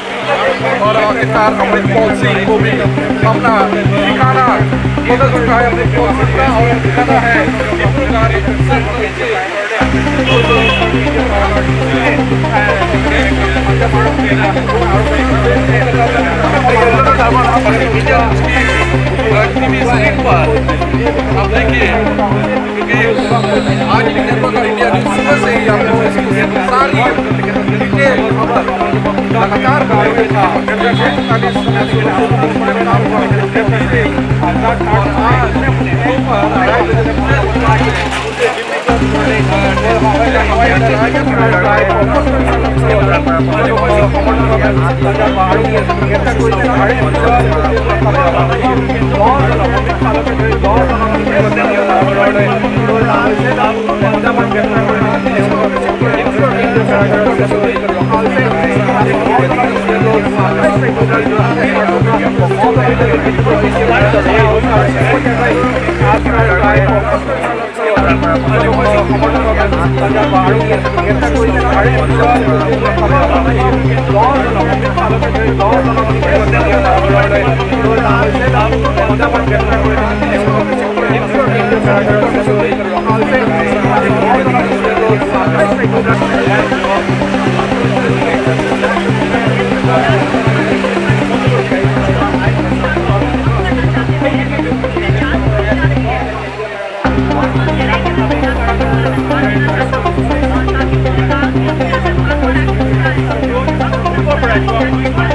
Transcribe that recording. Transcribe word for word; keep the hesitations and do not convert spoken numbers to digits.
और इतना अमृत महोत्सव को भी अपना ठिकाना बदल चुका है अमृत महोत्सव का और दिखाना है कि प्रकार एक बार आप देखिए क्योंकि आज निर्माता इंडिया की सुबह से ही आपको सारी डिटेल खबर लगातार कार्रवाई था Corporate